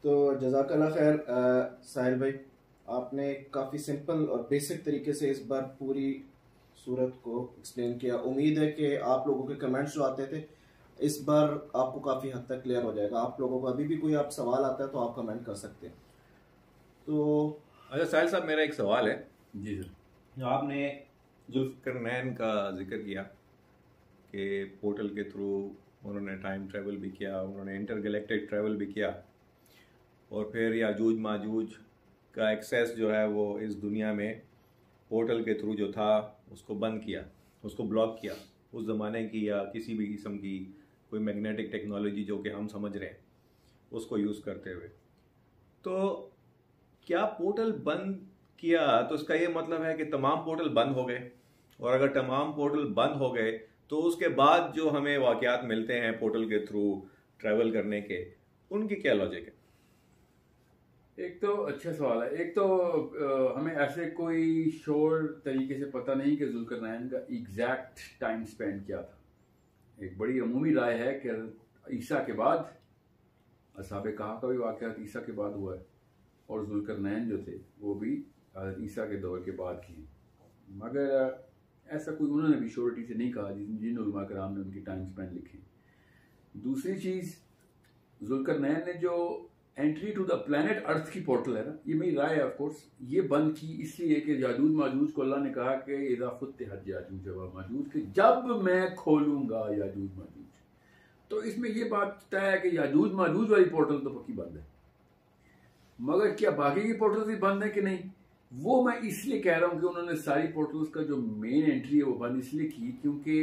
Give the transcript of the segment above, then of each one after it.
तो जज़ाकल्लाह खैर साहिल भाई, आपने काफ़ी सिंपल और बेसिक तरीके से इस बार पूरी सूरत को एक्सप्लेन किया। उम्मीद है कि आप लोगों के कमेंट्स जो आते थे इस बार आपको काफ़ी हद तक क्लियर हो जाएगा। आप लोगों को अभी भी कोई आप सवाल आता है तो आप कमेंट कर सकते हैं। तो अच्छा साहिल साहब, मेरा एक सवाल है। जी सर। जो आपने जुल्फ़िकार का जिक्र किया कि पोर्टल के थ्रू उन्होंने टाइम ट्रैवल भी किया, उन्होंने इंटरगैलेक्टिक ट्रैवल भी किया, और फिर याजूज माजूज का एक्सेस जो है वो इस दुनिया में पोर्टल के थ्रू जो था उसको बंद किया, उसको ब्लॉक किया। उस ज़माने की या किसी भी किस्म की कोई मैग्नेटिक टेक्नोलॉजी जो कि हम समझ रहे हैं उसको यूज़ करते हुए, तो क्या पोर्टल बंद किया तो इसका ये मतलब है कि तमाम पोर्टल बंद हो गए? और अगर तमाम पोर्टल बंद हो गए तो उसके बाद जो हमें वाक़यात मिलते हैं पोर्टल के थ्रू ट्रैवल करने के, उनकी क्या लॉजिक है? एक तो अच्छा सवाल है। एक तो हमें ऐसे कोई श्योर तरीके से पता नहीं कि जुल्करनैन का एग्जैक्ट टाइम स्पेंड क्या था। एक बड़ी अमूमी राय है कि ईसा के बाद, असहाबे कहा का भी वाक़यात ईसा के बाद हुआ है, और जुल्करनैन जो थे वो भी ईसा के दौर के बाद किए। मगर ऐसा कोई उन्होंने भी श्योरिटी से नहीं कहा जिन उलमा कराम ने उनकी टाइम स्पेंड लिखे। दूसरी चीज़, जुल्करनैन ने जो entry to the planet earth की पोर्टल है ना, ये मेरी राय है ऑफ कोर्स, ये बंद की इसलिए कि याजूज माजूज को अल्लाह ने कहा कि इज़ा फुत्तिहत याजूज व माजूज, कि जब मैं खोलूंगा याजूज माजूज। तो इसमें यह बात तय है कि याजूज माजूज वाली पोर्टल तो पक्की बंद है, मगर क्या बाकी की पोर्टल्स भी बंद है कि नहीं, वो मैं इसलिए कह रहा हूं कि उन्होंने सारी पोर्टल्स का जो मेन एंट्री है वो बंद इसलिए की क्योंकि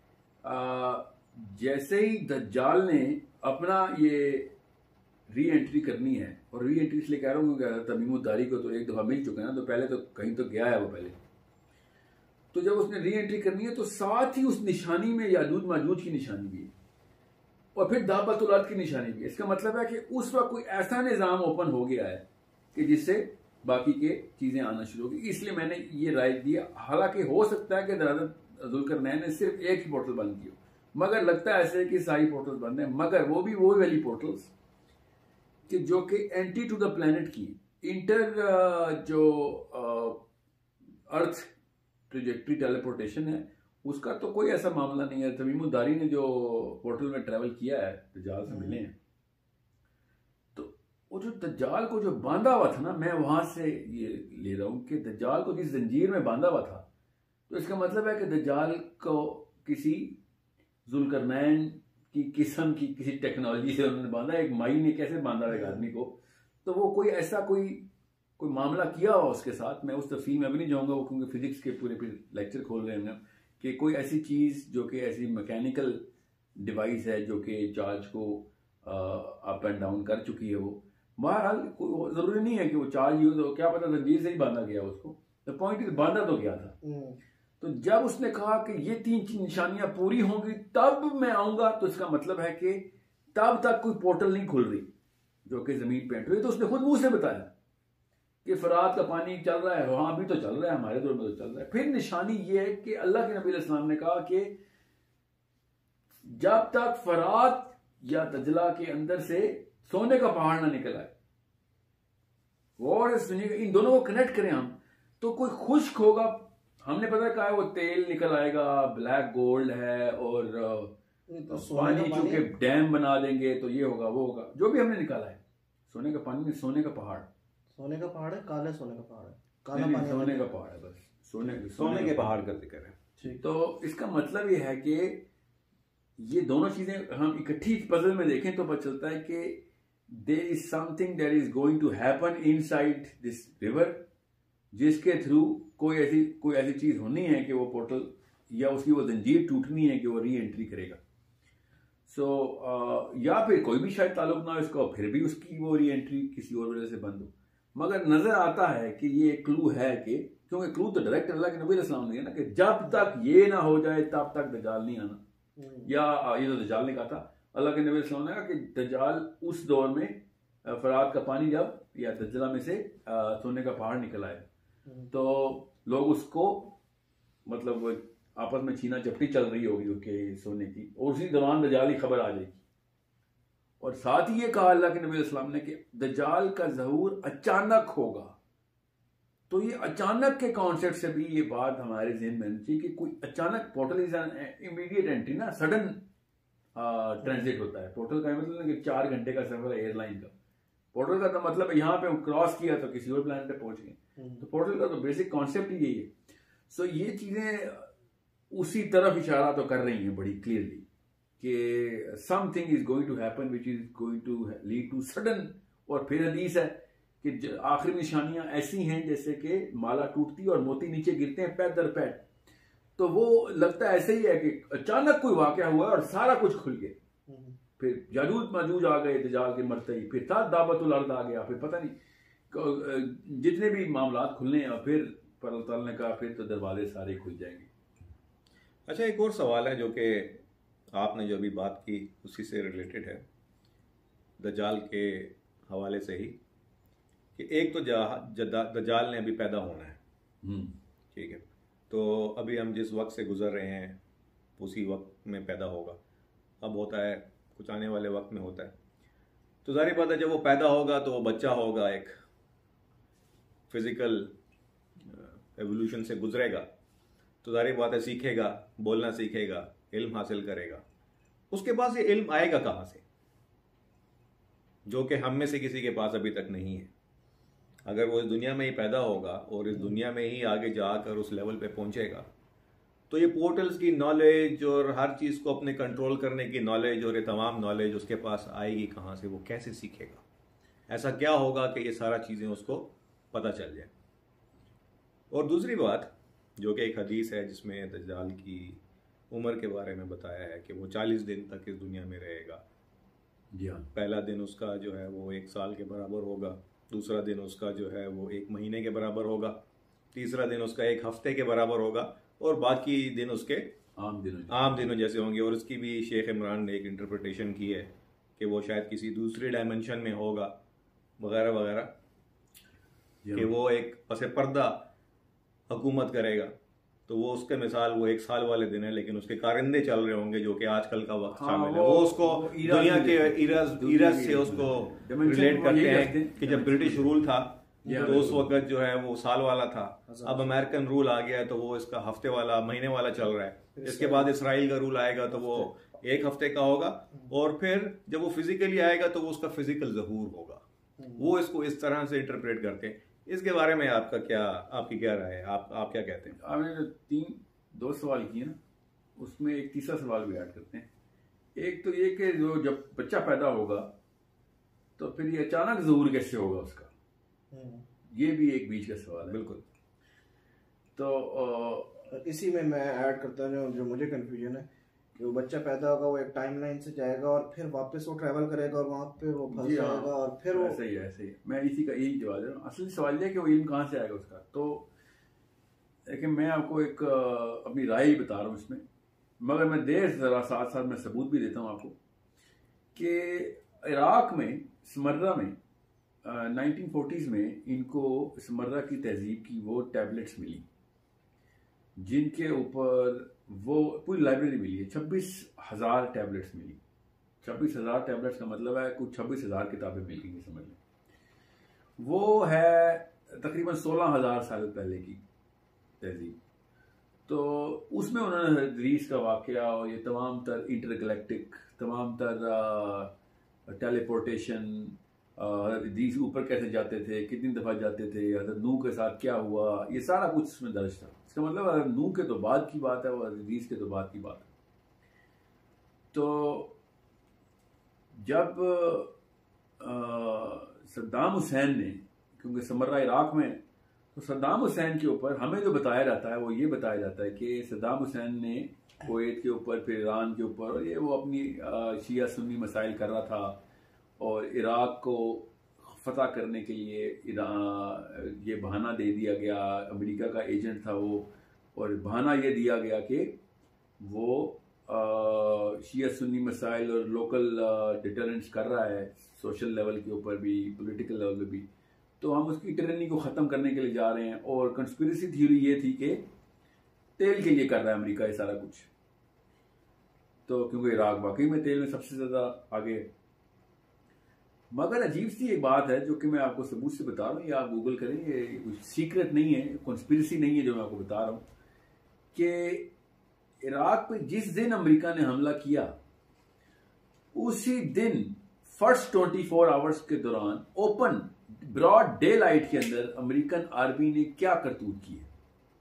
जैसे ही दज्जाल ने अपना ये री एंट्री करनी है, और री एंट्री इसलिए कह रहा हूँ क्योंकि तमीमुद्दारी को तो एक दफा मिल चुका है ना, तो पहले तो कहीं तो गया है वो पहले। तो जब उसने री एंट्री करनी है तो साथ ही उस निशानी में याजूज माजूज की निशानी भी है, और फिर दाबतुल अर्द की निशानी भी है। इसका मतलब है कि उस वक्त कोई ऐसा निज़ाम ओपन हो गया है कि जिससे बाकी के चीजें आना शुरू होगी। इसलिए मैंने ये राय दी। हालांकि हो सकता है कि जुल्करनैन ने सिर्फ एक ही पोर्टल बंद की हो, मगर लगता है ऐसे कि सारी पोर्टल्स बंद है, मगर वो भी वही वाली पोर्टल्स कि जो कि एंट्री टू द प्लैनेट की इंटर जो अर्थ ट्रेजेक्ट्री टेलीपोर्टेशन है उसका तो कोई ऐसा मामला नहीं है। तमीमुद्दारी ने जो पोर्टल में ट्रैवल किया है, दज्जाल से मिले हैं, तो वो जो दज्जाल को जो बांधा हुआ था ना, मैं वहां से ये ले रहा हूं कि दज्जाल को जिस जंजीर में बांधा हुआ था, तो इसका मतलब है कि दज्जाल को किसी जुल्करनैन की किस्म की किसी टेक्नोलॉजी से उन्होंने बांधा। एक माई ने कैसे बांधा एक आदमी को, तो वो कोई ऐसा कोई मामला किया हो उसके साथ। मैं उस तफसील में अभी नहीं जाऊंगा, वो क्योंकि फिजिक्स के पूरे लेक्चर खोल रहे हैं कि कोई ऐसी चीज जो कि ऐसी मैकेनिकल डिवाइस है जो कि चार्ज को अप एंड डाउन कर चुकी है। वो बहरहाल जरूरी नहीं है कि वो चार्ज यूज हो, क्या पता जंजीर से ही बांधा गया उसको। द पॉइंट इज बांधा तो गया था। तो जब उसने कहा कि ये 3 निशानियां पूरी होंगी तब मैं आऊंगा, तो इसका मतलब है कि तब तक कोई पोर्टल नहीं खुल रही जो कि जमीन पे एंटर हुई। तो उसने खुद मुंह से बताया कि फरात का पानी चल रहा है, वहां भी तो चल रहा है, हमारे दौर में तो चल रहा है। फिर निशानी ये है कि अल्लाह के नबी अलैहिस्सलाम ने कहा कि जब तक फरात या दजला के अंदर से सोने का पहाड़ ना निकल आए, और सुनिएगा, इन दोनों को कनेक्ट करें हम, तो कोई खुश्क होगा, हमने पता कहा है वो तेल निकल आएगा, ब्लैक गोल्ड है, और तो पानी चूंकि डैम बना देंगे तो ये होगा वो होगा, जो भी हमने निकाला है। सोने का पानी में सोने का पहाड़, सोने का पहाड़ है, काले सोने का पहाड़ है, काला पानी सोने का पहाड़ है, बस सोने के पहाड़ का जिक्र है। तो इसका मतलब ये है कि ये दोनों चीजें हम इकट्ठी पजल में देखें तो पता चलता है कि there is something that is going to happen inside this river, जिसके थ्रू कोई ऐसी चीज होनी है कि वो पोर्टल या उसकी वो जंजीर टूटनी है कि वो री एंट्री करेगा। या फिर कोई भी शायद ताल्लुक ना हो इसका, फिर भी उसकी वो री एंट्री किसी और वजह से बंद हो। मगर नजर आता है कि ये एक क्लू है कि, क्योंकि क्लू तो डायरेक्ट अल्लाह के नबी अलैहिस्सलाम ने दिया ना कि जब तक ये ना हो जाए तब तक दज्जाल नहीं आना। या ये तो दज्जाल ने कहा था, अल्लाह के नबी अलैहिस्सलाम ने कहा कि दज्जाल उस दौर में फरात का पानी जब या दज्जला में से सोने का पहाड़ निकल आए तो लोग उसको मतलब आपस में छीना झपटी चल रही होगी कि सोने की, और उसी दौरान दज्जाल की खबर आ जाएगी। और साथ ही ये कहा अल्लाह के नबी अलैहिस्सलाम ने कि दज्जाल का ज़हूर अचानक होगा। तो ये अचानक के कॉन्सेप्ट से भी ये बात हमारे ज़हन में आनी चाहिए कि कोई अचानक, portal is an immediate entry ना, सडन ट्रांजिट होता है। पोर्टल का मतलब कि 4 घंटे का सफर है एयरलाइन का। पोर्टल का तो मतलब यहाँ पे क्रॉस किया तो किसी और प्लैनेट पे पहुंच गए। तो पोर्टल का तो बेसिक कॉन्सेप्ट ही यही है। सो ये चीजें उसी तरफ इशारा तो कर रही हैं बड़ी क्लियरली कि something is going to happen which is going to lead to sudden. और फिर हदीस है कि आखिरी निशानियां ऐसी हैं जैसे कि माला टूटती और मोती नीचे गिरते हैं पैर दर पैर। तो वो लगता है ऐसे ही है कि अचानक कोई वाकया हुआ और सारा कुछ खुल गया। फिर याजूज माजूज आ गए दज्जाल के मरते ही, फिर था दावतुल अर्द आ गया, फिर पता नहीं जितने भी मामलात खुलने हैं, और फिर पर अल्लाह ने कहा फिर तो दरवाजे सारे खुल जाएंगे। अच्छा, एक और सवाल है जो कि आपने जो अभी बात की उसी से रिलेटेड है, दज्जाल के हवाले से ही, कि एक तो दज्जाल ने अभी पैदा होना है, ठीक है, तो अभी हम जिस वक्त से गुजर रहे हैं उसी वक्त में पैदा होगा। अब होता है कुछ आने वाले वक्त में होता है, तो जाहिर बात है जब वो पैदा होगा तो वो बच्चा होगा, एक फिजिकल एवोल्यूशन से गुजरेगा, तो जाहिर बात है सीखेगा, बोलना सीखेगा, इल्म हासिल करेगा। उसके पास ये इल्म आएगा कहाँ से, जो कि हम में से किसी के पास अभी तक नहीं है। अगर वो इस दुनिया में ही पैदा होगा और इस दुनिया में ही आगे जाकर उस लेवल पे पहुंचेगा, तो ये पोर्टल्स की नॉलेज और हर चीज़ को अपने कंट्रोल करने की नॉलेज और ये तमाम नॉलेज उसके पास आएगी कहाँ से, वो कैसे सीखेगा? ऐसा क्या होगा कि ये सारा चीज़ें उसको पता चल जाए? और दूसरी बात जो कि एक हदीस है जिसमें दज्जाल की उम्र के बारे में बताया है कि वो 40 दिन तक इस दुनिया में रहेगा। जी हाँ। पहला दिन उसका जो है वो 1 साल के बराबर होगा, दूसरा दिन उसका जो है वो 1 महीने के बराबर होगा, तीसरा दिन उसका 1 हफ्ते के बराबर होगा, और बाकी दिन उसके आम दिनों जैसे होंगे। और इसकी भी शेख इमरान ने एक इंटरप्रिटेशन की है कि वो शायद किसी दूसरी डायमेंशन में होगा वगैरह वगैरह, कि वो एक पसे पर्दा हुकूमत करेगा। तो वो उसके मिसाल वो 1 साल वाले दिन है, लेकिन उसके कारिंदे चल रहे होंगे जो कि आजकल का वक्त शामिल है। वो उसको दुनिया के इराज से उसको रिलेट करते हैं कि जब ब्रिटिश रूल था तो उस वक्त जो है वो साल वाला था, अब अमेरिकन रूल आ गया है तो वो इसका हफ्ते वाला, महीने वाला चल रहा है। इसके बाद इसराइल का रूल आएगा तो वो 1 हफ्ते का होगा, और फिर जब वो फिजिकली आएगा तो वो उसका फिजिकल ज़हूर होगा। वो इसको इस तरह से इंटरप्रेट करते हैं। इसके बारे में आपकी क्या राय है? आप क्या कहते हैं? आपने जो 2 सवाल किए ना, उसमें एक तीसरा सवाल भी ऐड करते हैं। एक तो ये कि जो जब बच्चा पैदा होगा तो फिर ये अचानक ज़हूर कैसे होगा उसका, ये भी एक बीच का सवाल है। बिल्कुल। तो इसी में मैं ऐड करता हूँ जो मुझे कन्फ्यूजन है कि वो बच्चा पैदा होगा, वो एक टाइमलाइन से जाएगा और फिर वापस वो ट्रैवल करेगा और वहाँ पे वो फंस जाएगा और फिर वो ऐसे ही मैं इसी का यही जवाब दे रहा हूँ। असली सवाल ये है कि वो इल्म कहाँ से आएगा उसका। तो लेकिन मैं आपको एक अपनी राय ही बता रहा हूँ इसमें, मगर मैं ज़रा साथ साथ मैं सबूत भी देता हूँ आपको कि इराक में स्मर्रा में 1940s में इनको स्मर्रा की तहजीब की वो टैबलेट्स मिली जिनके ऊपर वो पूरी लाइब्रेरी मिली है। 26,000 टैबलेट्स मिली। 26,000 टैबलेट्स का मतलब है कुछ 26,000 किताबें मिल गई, समझ लें। वो है तकरीबन 16,000 साल पहले की तहजीब। तो उसमें उन्होंने हदीस का वाकया और ये तमाम तर इंटरगैलेक्टिक, तमाम तर टेलीपोर्टेशन, हदीस ऊपर कैसे जाते थे, कितनी दफ़ा जाते थे, हज़रत नूह के साथ क्या हुआ, ये सारा कुछ उसमें दर्ज था। इसका मतलब अगर नूह के तो बाद की बात है और हदीस के तो बाद की बात है। तो जब सद्दाम हुसैन ने, क्योंकि समर्रा इराक में, तो सद्दाम हुसैन के ऊपर हमें जो बताया जाता है वो ये बताया जाता है कि सद्दाम हुसैन ने कुवैत के ऊपर, फिर ईरान के ऊपर, और ये वो अपनी शिया सुन्नी मसाइल कर रहा था, और इराक को फतह करने के लिए ये बहाना दे दिया गया, अमेरिका का एजेंट था वो, और बहाना ये दिया गया कि वो शिया सुन्नी मसाइल और लोकल डिटरेंट्स कर रहा है, सोशल लेवल के ऊपर भी, पॉलिटिकल लेवल पे भी। तो हम उसकी टिरनी को ख़त्म करने के लिए जा रहे हैं, और कंस्पिरेसी थ्योरी ये थी कि तेल के लिए कर रहा है अमेरिका ये सारा कुछ। तो क्योंकि इराक वाकई में तेल में सबसे ज़्यादा आगे, मगर अजीब सी एक बात है जो कि मैं आपको सबूत से बता रहा हूँ, या आप गूगल करें, ये कुछ सीक्रेट नहीं है, कॉन्स्पिरेसी नहीं है जो मैं आपको बता रहा हूँ, कि इराक पे जिस दिन अमेरिका ने हमला किया उसी दिन फर्स्ट 24 आवर्स के दौरान ओपन ब्रॉड डे लाइट के अंदर अमेरिकन आर्मी ने क्या करतूत की है,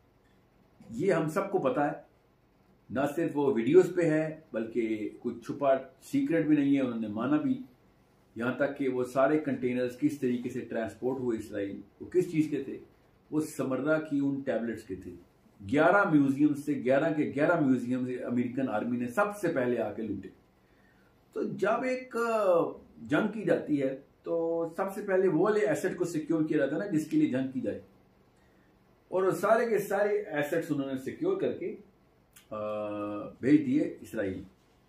ये हम सबको पता है। ना सिर्फ वो वीडियोस पे है बल्कि कुछ छुपा सीक्रेट भी नहीं है, उन्होंने माना भी। यहाँ तक कि वो सारे कंटेनर्स किस तरीके से ट्रांसपोर्ट हुए इसराइल, वो किस चीज़ के थे, वो समर्रा की उन टैबलेट्स के थे। 11 म्यूजियम से 11 के 11 म्यूजियम से अमेरिकन आर्मी ने सबसे पहले आके लूटे। तो जब एक जंग की जाती है तो सबसे पहले वो वाले एसेट को सिक्योर किया जाता है ना जिसके लिए जंग की जाए, और सारे के सारे एसेट्स उन्होंने सिक्योर करके भेज दिए इसराइल।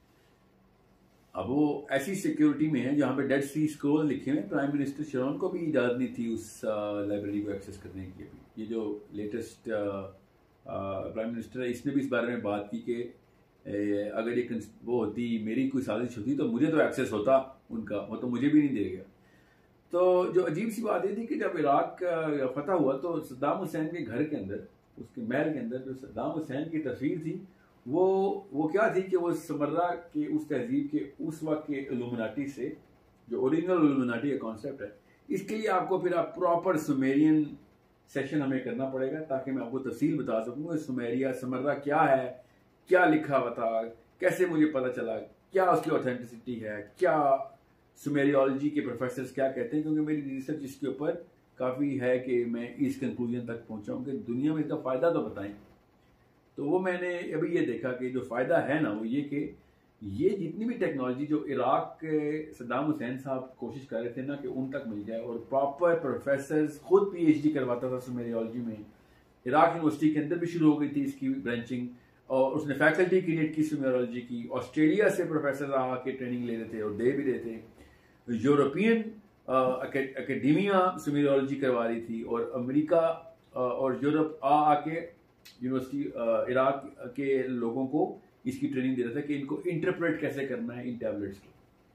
अब वो ऐसी सिक्योरिटी में है जहां पे डेड सी स्क्रॉल लिखे हुए। प्राइम मिनिस्टर शरोन को भी इजाजत नहीं थी उस लाइब्रेरी को एक्सेस करने की। ये जो लेटेस्ट प्राइम मिनिस्टर है इसने भी इस बारे में बात की कि अगर ये वो होती, मेरी कोई साजिश होती तो मुझे तो एक्सेस होता उनका, वो तो मुझे भी नहीं दे गया। तो जो अजीब सी बात ये थी कि जब इराक फतह हुआ तो सद्दाम हुसैन के घर के अंदर, उसके महल के अंदर जो सद्दाम हुसैन की तस्वीर थी वो क्या थी कि वो समर्रा के उस तहजीब के उस वक्त के इल्यूमिनाटी से, जो ओरिजिनल इल्यूमिनाटी का कॉन्सेप्ट है, इसके लिए आपको फिर आप प्रॉपर सुमेरियन सेशन हमें करना पड़ेगा ताकि मैं आपको तफसील बता सकूँ सुमेरिया समर्रा क्या है, क्या लिखा हुआ था, कैसे मुझे पता चला, क्या उसकी ऑथेंटिसिटी है, क्या सुमेरियोलॉजी के प्रोफेसर्स क्या कहते हैं। क्योंकि मेरी रिसर्च इसके ऊपर काफ़ी है कि मैं इस कंक्लूजन तक पहुंचा हूं कि दुनिया में इसका फ़ायदा तो बताएं। तो वो मैंने अभी ये देखा कि जो फ़ायदा है ना वो ये कि ये जितनी भी टेक्नोलॉजी जो इराक के सद्दाम हुसैन साहब कोशिश कर रहे थे ना कि उन तक मिल जाए, और प्रॉपर प्रोफेसर्स खुद PhD करवाता था सुमेरियोलॉजी में। इराक यूनिवर्सिटी के अंदर भी शुरू हो गई थी इसकी ब्रांचिंग, और उसने फैकल्टी क्रिएट की सुमेरियोलॉजी की। ऑस्ट्रेलिया से प्रोफेसर आके ट्रेनिंग ले रहे थे और दे भी रहे थे। यूरोपियन एकेडमिया सुमेरियोलॉजी करवा रही थी, और अमेरिका और यूरोप आके यूनिवर्सिटी इराक के लोगों को इसकी ट्रेनिंग दे रहा था कि इनको इंटरप्रेट कैसे करना है इन टैबलेट्स को।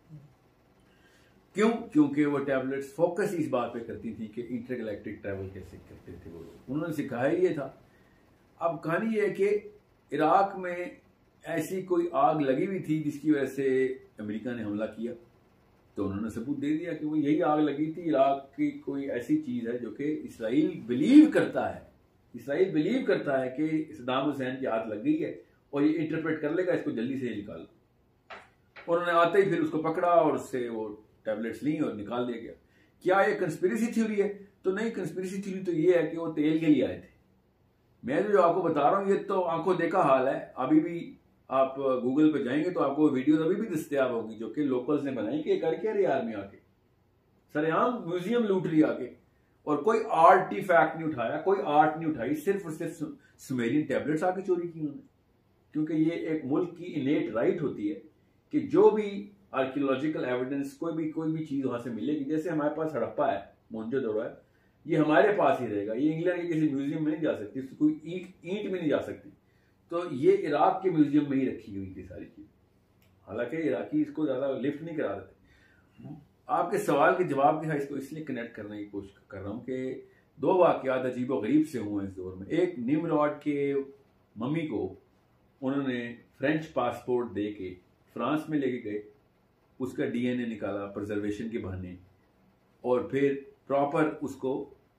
क्यों? क्योंकि वो टैबलेट्स फोकस इस बात पे करती थी कि इंटरगैलेक्टिक ट्रैवल कैसे करते थे वो लोग, उन्होंने सिखाया ये था। अब कहानी ये है कि इराक में ऐसी कोई आग लगी हुई थी जिसकी वजह से अमेरिका ने हमला किया, तो उन्होंने सबूत दे दिया कि वो यही आग लगी थी। इराक की कोई ऐसी चीज़ है जो कि इसराइल बिलीव करता है, इसराइल बिलीव करता है कि सद्दाम हुसैन की हाथ लग गई है और ये इंटरप्रेट कर लेगा, इसको जल्दी से निकाल। उन्होंने आते ही फिर उसको पकड़ा और उससे वो टैबलेट्स ली और निकाल दिया गया। क्या ये कंस्पिरेसी थ्योरी है? तो नहीं, कंस्पिरेसी थ्योरी तो ये है कि वो तेल के लिए आए थे। मैं जो आपको बता रहा हूँ ये तो आंखों देखा हाल है। अभी भी आप गूगल पे जाएंगे तो आपको वीडियोस अभी भी दस्तयाब होगी जो कि लोकल्स ने बनाई कि कर क्या रही आर्मी आके, सरेआम म्यूजियम लूट रही आके, और कोई आर्टिफैक्ट नहीं उठाया, कोई आर्ट नहीं उठाई, सिर्फ और सिर्फ सुमेरियन टैबलेट्स आके चोरी की उन्होंने। क्योंकि ये एक मुल्क की इनेट राइट होती है कि जो भी आर्कियोलॉजिकल एविडेंस कोई भी चीज वहां से मिलेगी, जैसे हमारे पास हड़प्पा है, मोहनजोदड़ो है, ये हमारे पास ही रहेगा, ये इंग्लैंड के किसी म्यूजियम में नहीं जा सकती, इसकी कोई ईंट में नहीं जा सकती। तो ये इराक के म्यूजियम में ही रखी हुई थी सारी चीज। हालांकि इराकी इसको ज्यादा लिफ्ट नहीं करा देते। आपके सवाल के जवाब के साथ इसको इसलिए कनेक्ट करने की कोशिश कर रहा हूँ कि 2 वाकयात अजीबो गरीब से हुए इस दौर में। एक, निमरॉड के मम्मी को उन्होंने फ्रेंच पासपोर्ट दे के फ्रांस में लेके गए, उसका DNA निकाला प्रिजर्वेशन के बहाने, और फिर प्रॉपर उसको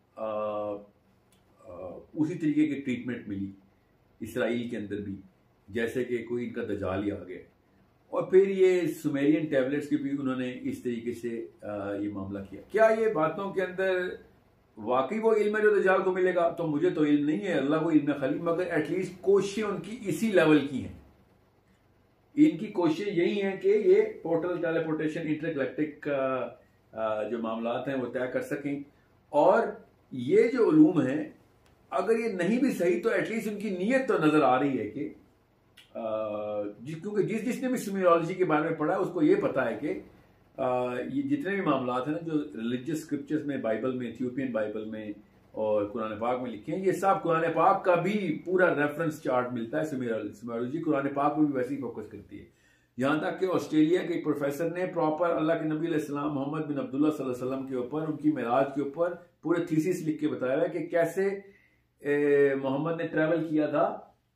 उसी तरीके की ट्रीटमेंट मिली इसराइल के अंदर भी, जैसे कि कोई इनका दजाल ही आ गया। और फिर ये सुमेरियन टैबलेट्स की भी उन्होंने इस तरीके से ये मामला किया। क्या ये बातों के अंदर वाकई वो इल्म है जो दजाल को मिलेगा? तो मुझे तो इल्म नहीं है, अल्लाह को इल्म खाली, मगर एटलीस्ट कोशिशें उनकी इसी लेवल की हैं। इनकी कोशिश यही है कि ये पोर्टल टेलीपोर्टेशन इंटरगैलेक्टिक जो मामलात हैं वो तय कर सकें। और ये जो उलूम है अगर ये नहीं भी सही तो एटलीस्ट उनकी नीयत तो नजर आ रही है कि क्योंकि जिसने भी सुमेरियोलॉजी के बारे में पढ़ा है उसको ये पता है कि ये जितने भी मामलात हैं ना जो रिलीजियस स्क्रिप्चर्स में, बाइबल में, इथियोपियन बाइबल में और कुरान पाक में लिखे हैं, ये सब कुरान पाक का भी पूरा रेफरेंस चार्ट मिलता है। सुमेरियोलॉजी कुरान पाक में भी वैसे ही फोकस करती है। यहाँ तक कि ऑस्ट्रेलिया के प्रोफेसर ने प्रॉपर अल्लाह के नबी अलैहिस्सलाम मोहम्मद बिन अब्दुल्लाह सल्लल्लाहु अलैहि वसल्लम के ऊपर, उनकी मेराज के ऊपर पूरे थीसिस लिख के बताया है कि कैसे मोहम्मद ने ट्रैवल किया था।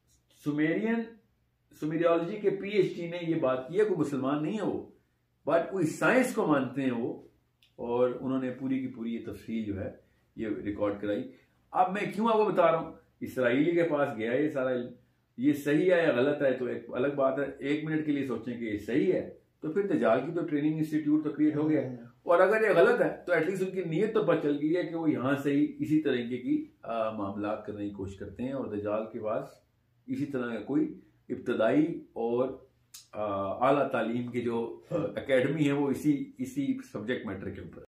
सुमेरियोलॉजी के पीएचडी ने ये बात की है, कोई मुसलमान नहीं है वो, बट कोई साइंस को मानते हैं वो, और उन्होंने पूरी की पूरी ये तफसील जो है ये रिकॉर्ड कराई। अब मैं क्यों आपको बता रहा हूँ, इसराइली के पास गया ये सारा इल्म, ये सही है या गलत है तो एक अलग बात है। एक मिनट के लिए सोचें कि ये सही है तो फिर दज्जाल की तो ट्रेनिंग इंस्टीट्यूट तो क्रिएट हो गया, और अगर ये गलत है तो एटलीस्ट उनकी नीयत तो पता चल गई है कि वो यहाँ से ही इसी तरीके की मामला करने की कोशिश करते हैं, और दज्जाल के पास इसी तरह का कोई इब्तदाई और आला तालीम की जो एकेडमी है वो इसी सब्जेक्ट मैटर के ऊपर